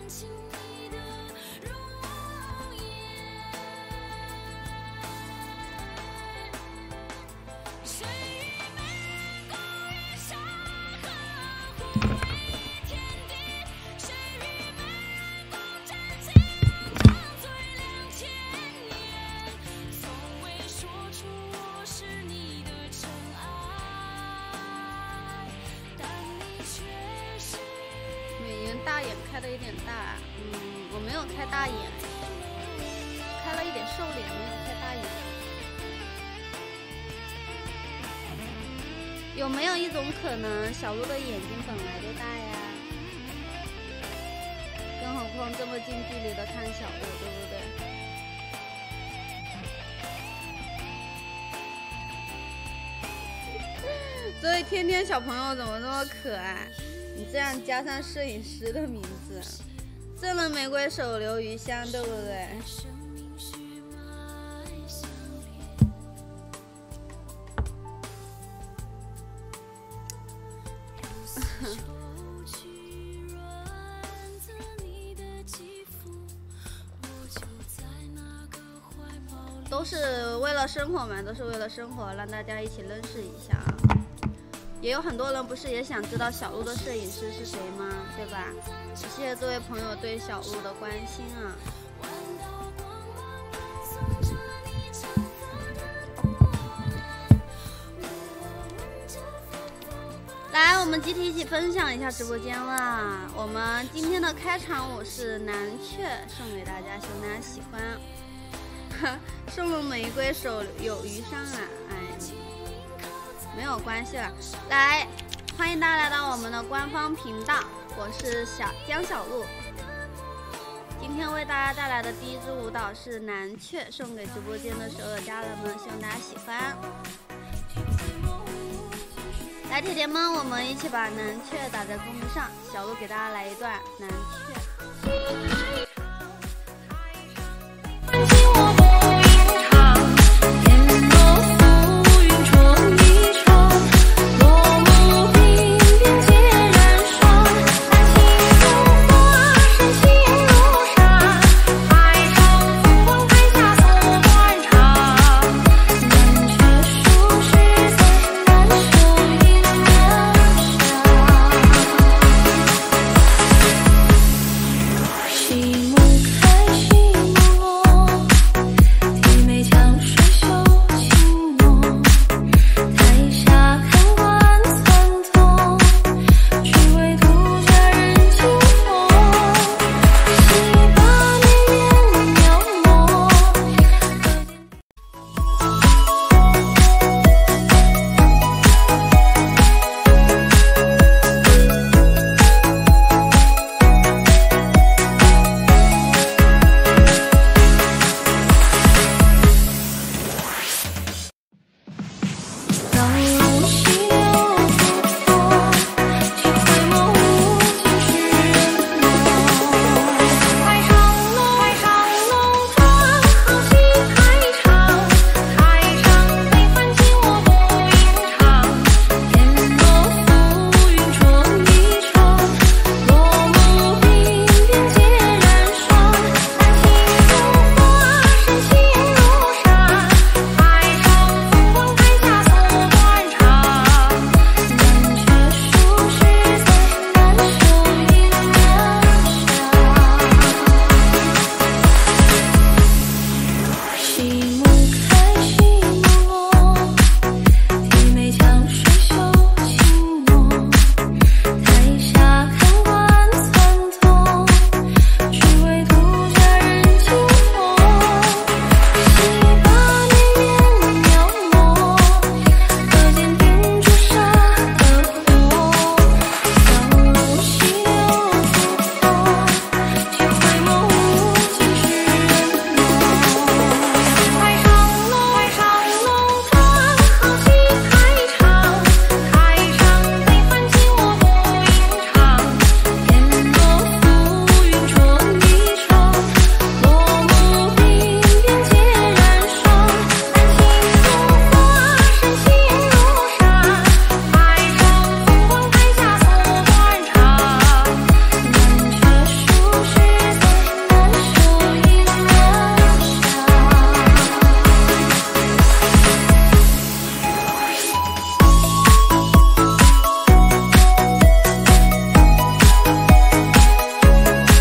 大眼开的有点大，我没有开大眼，开了一点瘦脸，没有开大眼。有没有一种可能，小鹿的眼睛本来就大呀？更何况这么近距离的看小鹿，对不对？所以天天小朋友怎么这么可爱？你这样加上摄影师的名字，赠人玫瑰手留余香，对不对？都是为了生活嘛，都是为了生活，让大家一起认识一下。也有很多人不是也想知道小鹿的摄影师是谁吗？对吧？谢谢这位朋友对小鹿的关心啊！来，我们集体一起分享一下直播间啦！我们今天的开场舞是南雀送给大家，希望大家喜欢。送了玫瑰手有余香啊！哎。没有关系了，来，欢迎大家来到我们的官方频道，我是江小鹿。今天为大家带来的第一支舞蹈是南雀，送给直播间的所有家人们，希望大家喜欢。来，铁铁们，我们一起把南雀打在公屏上，小鹿给大家来一段南雀。